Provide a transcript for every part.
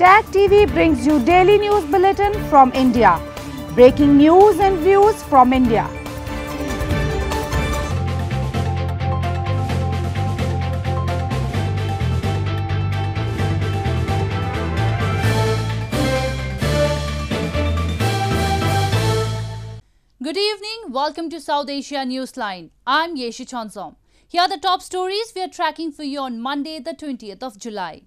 Tag TV brings you daily news bulletin from India. Breaking news and views from India. Good evening, welcome to South Asia Newsline. I'm Yeshi Chonsom. Here are the top stories we are tracking for you on Monday, the 20th of July.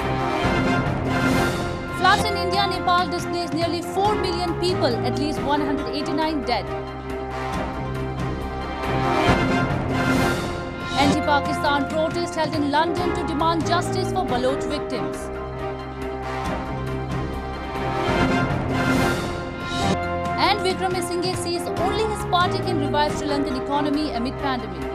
Floods in India and Nepal displaced nearly 4 million people, at least 189 dead. Anti-Pakistan protest held in London to demand justice for Baloch victims. And Vikram Singhe says only his party can revive Sri Lankan economy amid pandemic.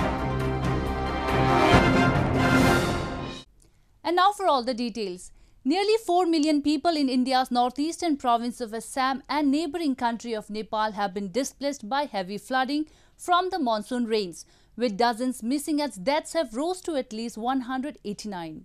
And now for all the details. Nearly 4 million people in India's northeastern province of Assam and neighbouring country of Nepal have been displaced by heavy flooding from the monsoon rains, with dozens missing as deaths have rose to at least 189.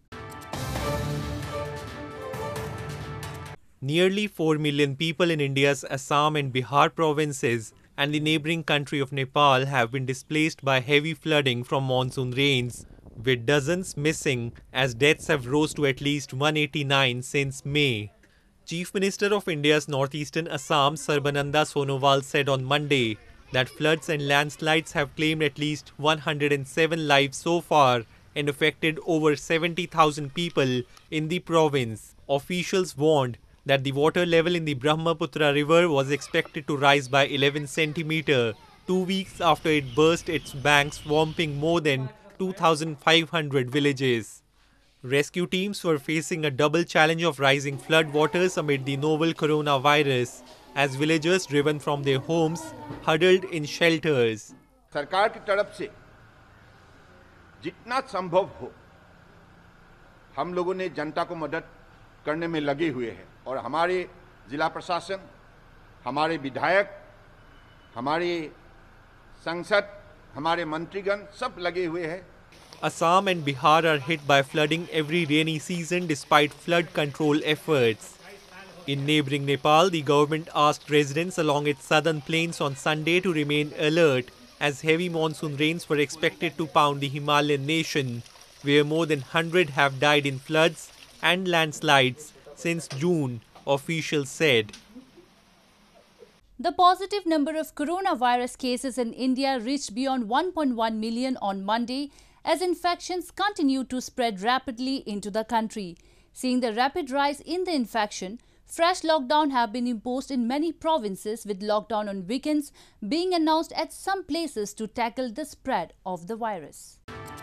Nearly 4 million people in India's Assam and Bihar provinces and the neighbouring country of Nepal have been displaced by heavy flooding from monsoon rains, with dozens missing as deaths have rose to at least 189 since May. Chief Minister of India's northeastern Assam, Sarbananda Sonowal, said on Monday that floods and landslides have claimed at least 107 lives so far and affected over 70,000 people in the province. Officials warned that the water level in the Brahmaputra river was expected to rise by 11 centimeters 2 weeks after it burst its banks, swamping more than 2,500 villages. Rescue teams were facing a double challenge of rising flood waters amid the novel coronavirus, as villagers driven from their homes huddled in shelters. सरकार की तरफ से जितना संभव हो हम लोगों ने जनता को मदद करने में लगे हुए हैं और हमारे जिला प्रशासन, हमारे विधायक, हमारे संसद, हमारे मंत्रीगण सब लगे हुए हैं. Assam and Bihar are hit by flooding every rainy season despite flood control efforts. In neighbouring Nepal, the government asked residents along its southern plains on Sunday to remain alert as heavy monsoon rains were expected to pound the Himalayan nation, where more than 100 have died in floods and landslides since June, officials said. The positive number of coronavirus cases in India reached beyond 1.1 million on Monday as infections continue to spread rapidly into the country. Seeing the rapid rise in the infection, fresh lockdown have been imposed in many provinces, with lockdown on weekends being announced at some places to tackle the spread of the virus.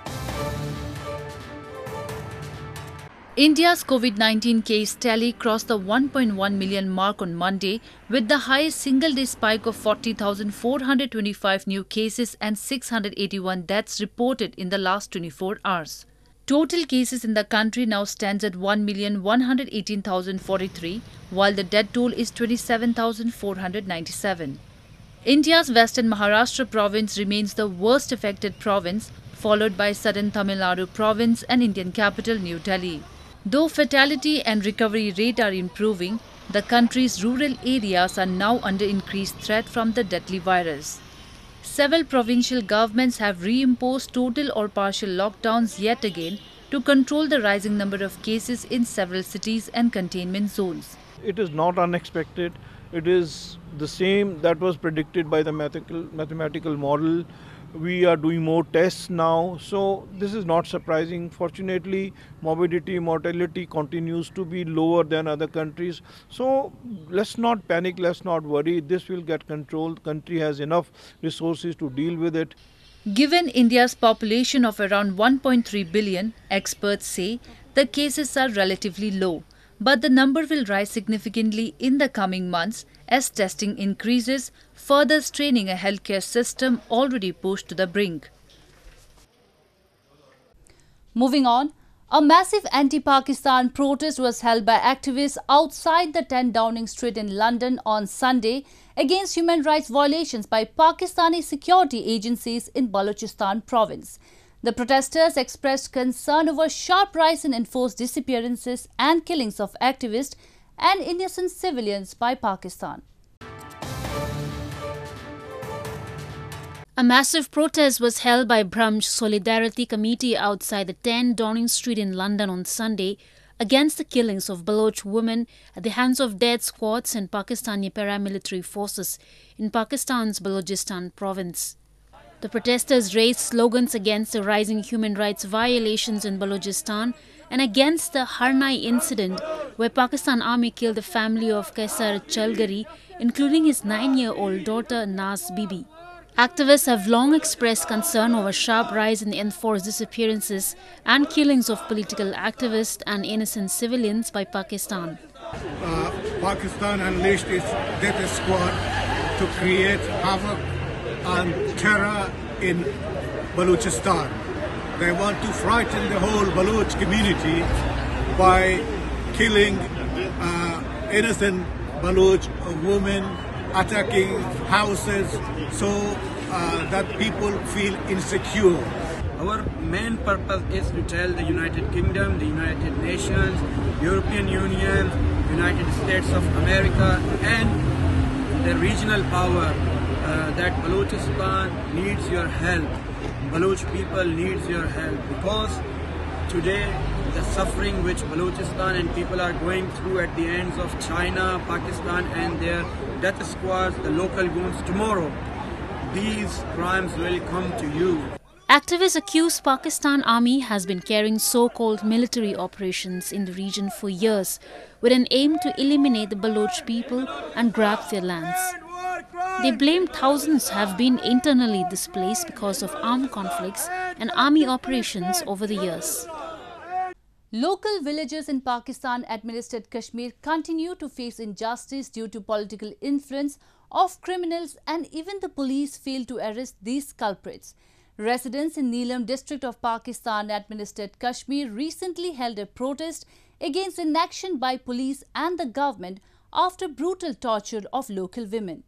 India's COVID-19 case tally crossed the 1.1 million mark on Monday, with the highest single-day spike of 40,425 new cases and 681 deaths reported in the last 24 hours. Total cases in the country now stands at 1,118,043, while the death toll is 27,497. India's western Maharashtra province remains the worst affected province, followed by southern Tamil Nadu province and Indian capital New Delhi. Though fatality and recovery rate are improving, the country's rural areas are now under increased threat from the deadly virus. Several provincial governments have reimposed total or partial lockdowns yet again to control the rising number of cases in several cities and containment zones. It is not unexpected. It is the same that was predicted by the mathematical model. We are doing more tests now, so this is not surprising. Fortunately, morbidity, mortality continues to be lower than other countries. So let's not panic, let's not worry. This will get controlled. Country has enough resources to deal with it. Given India's population of around 1.3 billion, experts say the cases are relatively low. But the number will rise significantly in the coming months as testing increases, further straining a healthcare system already pushed to the brink. Moving on, a massive anti-Pakistan protest was held by activists outside the 10 Downing Street in London on Sunday against human rights violations by Pakistani security agencies in Balochistan province. The protesters expressed concern over sharp rise in enforced disappearances and killings of activists and innocent civilians by Pakistan. A massive protest was held by Brahm Solidarity Committee outside the 10 Downing Street in London on Sunday against the killings of Baloch women at the hands of death squads and Pakistani paramilitary forces in Pakistan's Balochistan province. The protesters raised slogans against the rising human rights violations in Balochistan and against the Harnai incident where Pakistan Army killed the family of Kaisar Chalgari, including his 9-year-old daughter Naz Bibi. Activists have long expressed concern over sharp rise in enforced disappearances and killings of political activists and innocent civilians by Pakistan. Pakistan unleashed its death squad to create havoc and terror in Balochistan. They want to frighten the whole Baloch community by killing innocent Baloch women, attacking houses, so that people feel insecure. Our main purpose is to tell the United Kingdom, the United Nations, European Union, United States of America and the regional power that Balochistan needs your help. Baloch people needs your help because today the suffering which Balochistan and people are going through at the hands of China, Pakistan and their death squads, the local goons, tomorrow these crimes will come to you. Activists accuse Pakistan Army has been carrying so-called military operations in the region for years with an aim to eliminate the Baloch people and grab their lands. They blame thousands have been internally displaced because of armed conflicts and army operations over the years. Local villages in Pakistan-administered Kashmir continue to face injustice due to political influence of criminals, and even the police fail to arrest these culprits. Residents in Neelam district of Pakistan-administered Kashmir recently held a protest against inaction by police and the government after brutal torture of local women.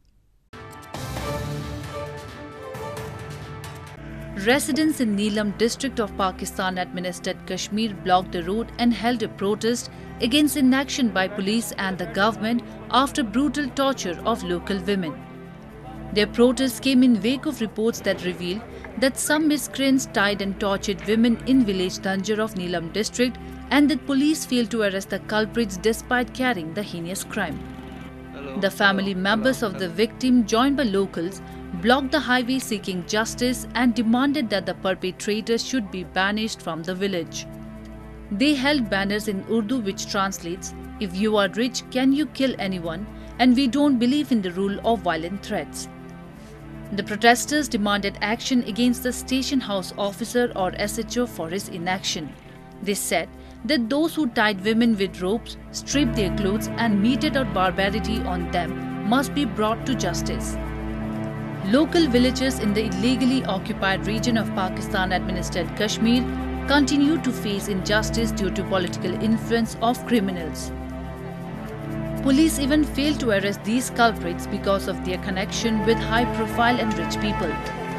Residents in Neelam district of Pakistan-administered Kashmir blocked the road and held a protest against inaction by police and the government after brutal torture of local women. Their protest came in wake of reports that revealed that some miscreants tied and tortured women in village Danjar of Neelam district and that police failed to arrest the culprits despite carrying the heinous crime. The family members of the victim, joined by locals, blocked the highway seeking justice and demanded that the perpetrators should be banished from the village. They held banners in Urdu which translates, "If you are rich, can you kill anyone? And we don't believe in the rule of violent threats." The protesters demanded action against the station house officer or SHO for his inaction. They said that those who tied women with ropes, stripped their clothes and meted out barbarity on them must be brought to justice. Local villagers in the illegally occupied region of Pakistan-administered Kashmir continue to face injustice due to political influence of criminals. Police even failed to arrest these culprits because of their connection with high-profile and rich people.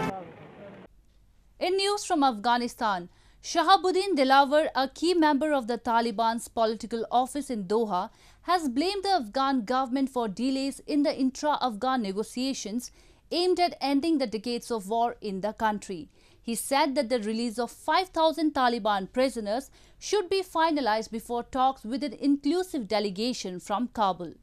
In news from Afghanistan, Shahabuddin Dilawar, a key member of the Taliban's political office in Doha, has blamed the Afghan government for delays in the intra-Afghan negotiations aimed at ending the decades of war in the country. He said that the release of 5,000 Taliban prisoners should be finalized before talks with an inclusive delegation from Kabul.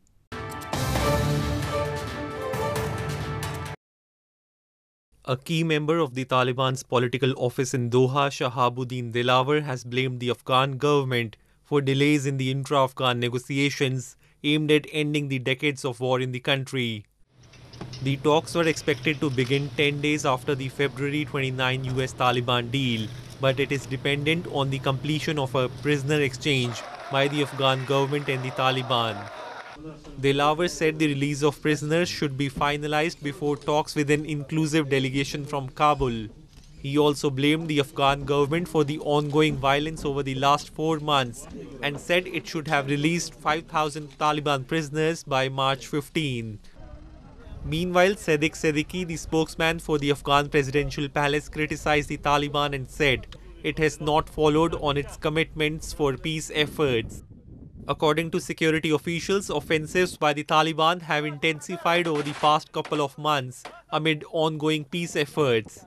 A key member of the Taliban's political office in Doha, Shahabuddin Dilawar, has blamed the Afghan government for delays in the intra-Afghan negotiations aimed at ending the decades of war in the country. The talks were expected to begin 10 days after the February 29 US Taliban deal, but it is dependent on the completion of a prisoner exchange by the Afghan government and the Taliban. Dilawar said the release of prisoners should be finalized before talks with an inclusive delegation from Kabul. He also blamed the Afghan government for the ongoing violence over the last 4 months and said it should have released 5,000 Taliban prisoners by March 15. Meanwhile, Sadiq Siddiqui, the spokesman for the Afghan presidential palace, criticized the Taliban and said it has not followed on its commitments for peace efforts. According to security officials, offensives by the Taliban have intensified over the past couple of months amid ongoing peace efforts.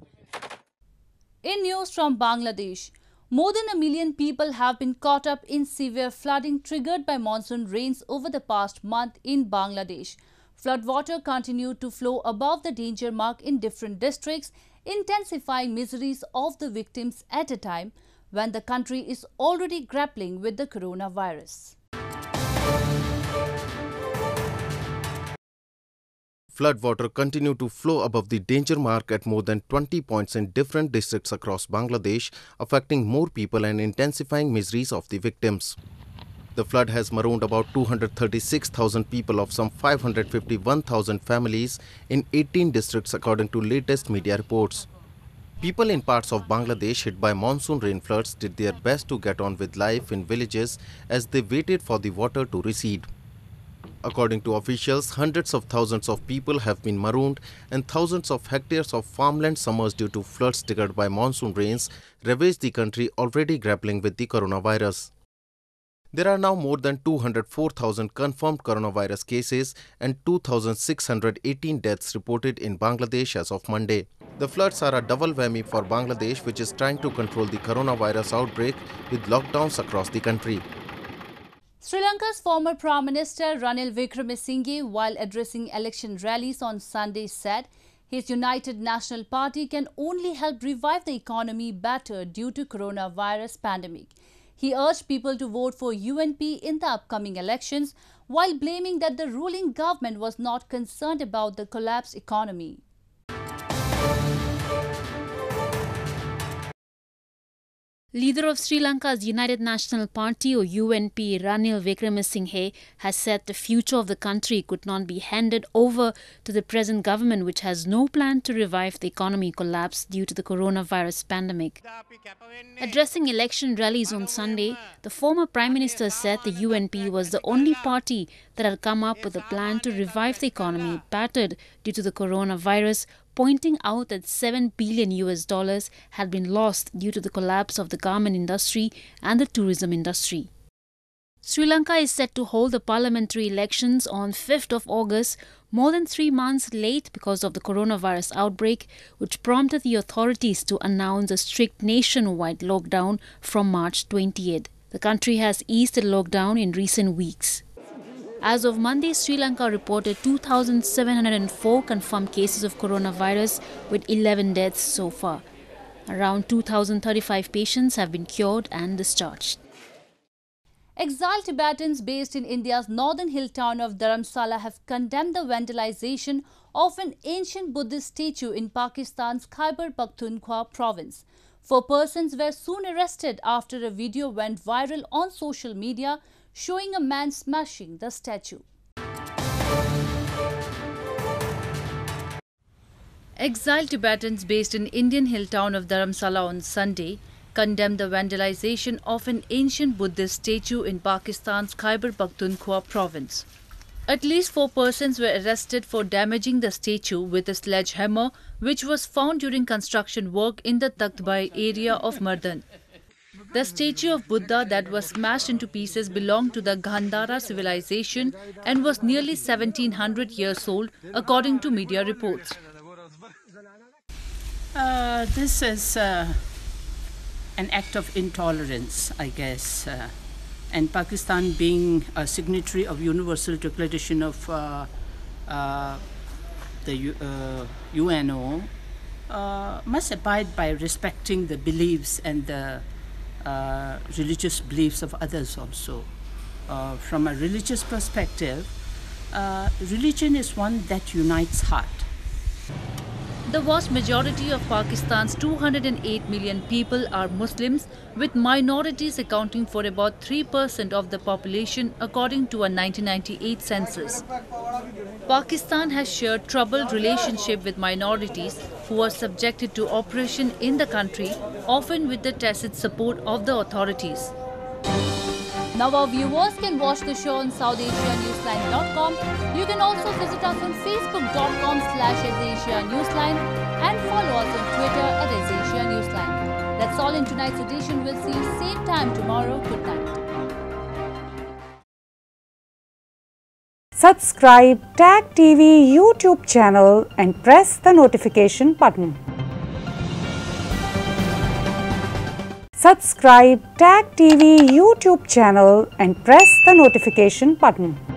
In news from Bangladesh, more than 1 million people have been caught up in severe flooding triggered by monsoon rains over the past month in Bangladesh. Floodwater continued to flow above the danger mark in different districts, intensifying miseries of the victims at a time when the country is already grappling with the coronavirus. Floodwater continued to flow above the danger mark at more than 20 points in different districts across Bangladesh, affecting more people and intensifying miseries of the victims. The flood has marooned about 236,000 people of some 551,000 families in 18 districts according to latest media reports. People in parts of Bangladesh hit by monsoon rain floods did their best to get on with life in villages as they waited for the water to recede. According to officials, hundreds of thousands of people have been marooned and thousands of hectares of farmland submerged due to floods triggered by monsoon rains ravaged the country already grappling with the coronavirus. There are now more than 204,000 confirmed coronavirus cases and 2,618 deaths reported in Bangladesh as of Monday. The floods are a double whammy for Bangladesh, which is trying to control the coronavirus outbreak with lockdowns across the country. Sri Lanka's former Prime Minister Ranil Wickremesinghe, while addressing election rallies on Sunday, said his United National Party can only help revive the economy battered due to coronavirus pandemic. He urged people to vote for UNP in the upcoming elections, while blaming that the ruling government was not concerned about the collapsed economy. Leader of Sri Lanka's United National Party or UNP, Ranil Wickremesinghe, has said the future of the country could not be handed over to the present government, which has no plan to revive the economy collapse due to the coronavirus pandemic. Addressing election rallies on Sunday, the former Prime Minister said the UNP was the only party that had come up with a plan to revive the economy battered due to the coronavirus, pointing out that $7 billion had been lost due to the collapse of the garment industry and the tourism industry. Sri Lanka is set to hold the parliamentary elections on 5th of August, more than 3 months late because of the coronavirus outbreak, which prompted the authorities to announce a strict nationwide lockdown from March 28th. The country has eased the lockdown in recent weeks. As of Monday, Sri Lanka reported 2,704 confirmed cases of coronavirus with 11 deaths so far. Around 2,035 patients have been cured and discharged. Exiled Tibetans based in India's northern hill town of Dharamsala have condemned the vandalization of an ancient Buddhist statue in Pakistan's Khyber Pakhtunkhwa province. 4 persons were soon arrested after a video went viral on social media showing a man smashing the statue. Exiled Tibetans based in Indian hill town of Dharamsala on Sunday condemned the vandalization of an ancient Buddhist statue in Pakistan's Khyber Pakhtunkhwa province. At least 4 persons were arrested for damaging the statue with a sledgehammer, which was found during construction work in the Takhtbai area of Mardan. The statue of Buddha that was smashed into pieces belonged to the Gandhara civilization and was nearly 1700 years old, according to media reports. This is an act of intolerance, I guess. And Pakistan, being a signatory of Universal Declaration of the UNO, must abide by respecting the beliefs and the religious beliefs of others also. From a religious perspective, religion is one that unites heart. The vast majority of Pakistan's 208 million people are Muslims, with minorities accounting for about 3% of the population, according to a 1998 census. Pakistan has shared troubled relationship with minorities who are subjected to oppression in the country, often with the tacit support of the authorities. Now our viewers can watch the show on SouthAsiaNewsline.com. You can also visit us on Facebook.com/AsAsiaNewsline and follow us on Twitter @AsAsiaNewsline. That's all in tonight's edition. We'll see you same time tomorrow. Good night. Subscribe TAG TV YouTube channel and press the notification button. Subscribe TAG TV YouTube channel and press the notification button.